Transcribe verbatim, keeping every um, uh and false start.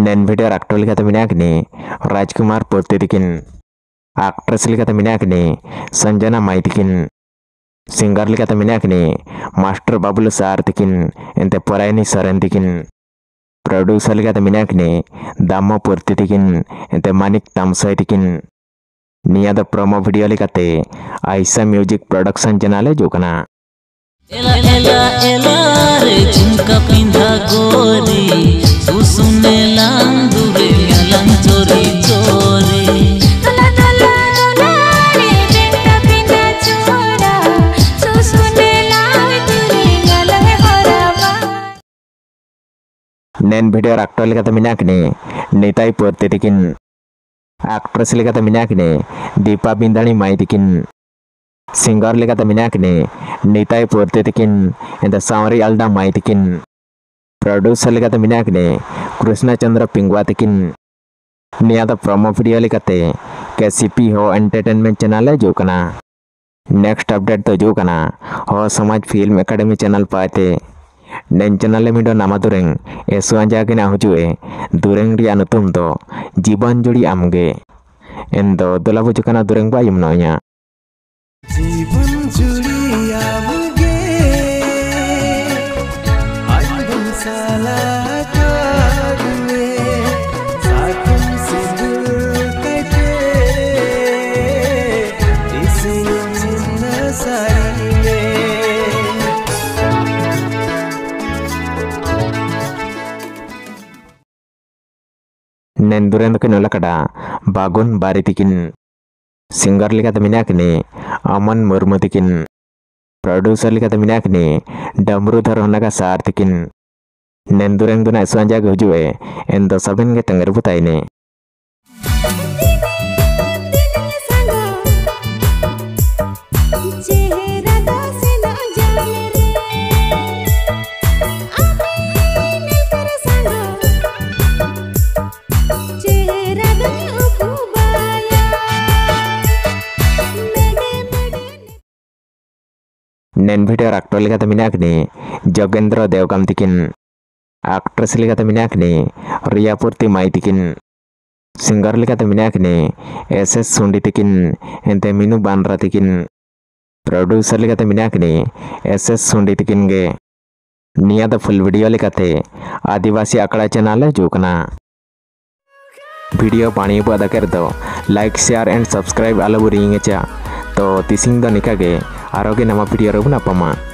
Nen video aktor likata minak ni Rajkumar Purti tikin, actress likata minak ni Sanjana Mai tikin, singer likata minak ni Master Babulu Sar tikin, ente Poraini Saran tikin, producer likata minak ni Dhamma Purti tikin, ente Manik Tamsai tikin. Nia the promo video likate Aisa Music Production channel jokana. एला एला एला रे झुमका पिंधा गोरी सुसुने लांदुरे म्यालंग चोरी चोरी तला तला तला रे झुमका पिंधा चोरा सुसुने लांदुरे म्यालंग हरावा. Nen video aktor likata minak ni Nitai Purti tikin, actress likata minak ni Deepa Bindani Mai tikin, singer likata minak ni Nitai Purti tikin, and the Samari Alda Mai tikin, producer likata minak ni Krishna Chandra Pingwa tikin. Nia the promo video likate K C P ho entertainment channel jokana. Next update to jokana ho Samaj Film Academy channel paate. Nen channel mido nama dureng esuan jagina hujue dureng ri anutum do jiban jodi amge endo dolabu jukana dureng bayum nonya. जीवन जुड़ी आमुगे अंधुम साला कागुए साकुम सिंदूर कटे इसी चिन्ह सारी में Nen dureng ke nolakada Bagun Bari tikin, singer likata minak ni Aman Murmu tikin, producer likata minak ni Damrudhar Honaga Sar tikin. Nen dureng duna esuan jaga hujue endo saben ke tenger buta ini. Nen video aktor likata minak ni Jogendra Devgam tikin, actress likata minak ni Riya Purti Mai tikin, singer likata minak ni S S Sundi tikin, ente Minu Bandra tikin, producer likata minak ni S S Sundi tikin ge. Nia the full video likate Adivasi Akada channel jokana. Video pani pada kerdo like share and subscribe ala buring echa to tising da nikage aroge nama video robuna pama.